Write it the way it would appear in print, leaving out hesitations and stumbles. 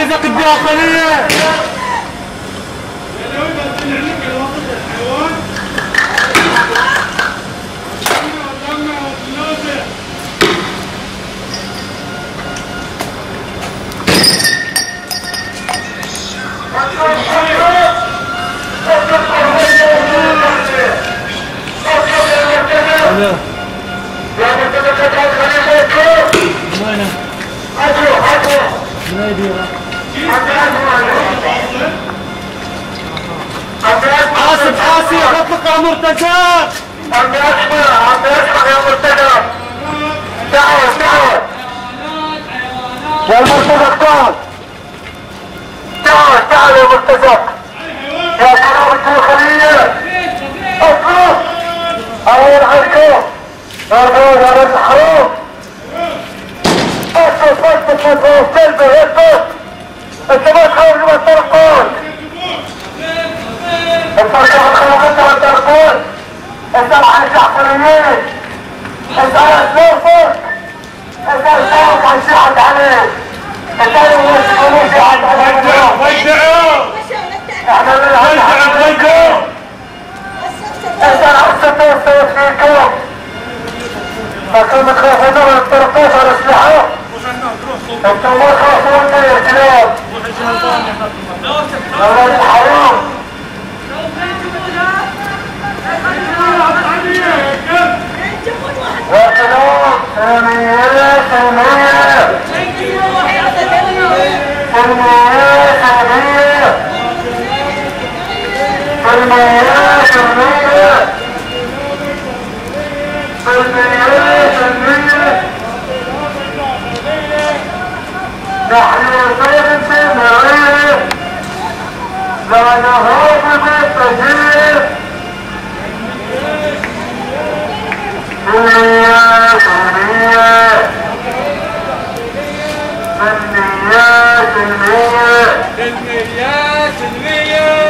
مركزك الداخلية. حاسب حاسب اطلق يا مرتزق. عم يسمع يا مرتزق. تعال يا مرتزق تعال يا مرتزق. يا شباب الداخلية اطلق اول عليكم يا رجل الحرام. اطلق كلبه اطلق. انت ما تخرج من الطرقات. الطرقات خرجتها من الطرقات. انت مع الجعفريين. انت على سلوفك. انت الفوق عن شعب عليك. انت المسؤولين في عن عليك. وجعوا احنا من هذا وجعوا. انت العصر توصل فيكم. لكن تخافون من الطرقات على الاسلحة. انتم ما تخافون من يا كلاب. يا ولد الحرام. يا سلام سلمية سلمية نحن صيف سمعيه لا نهاب بالتجريب. سلمية سلمية سلمية سلمية سلمية سلمية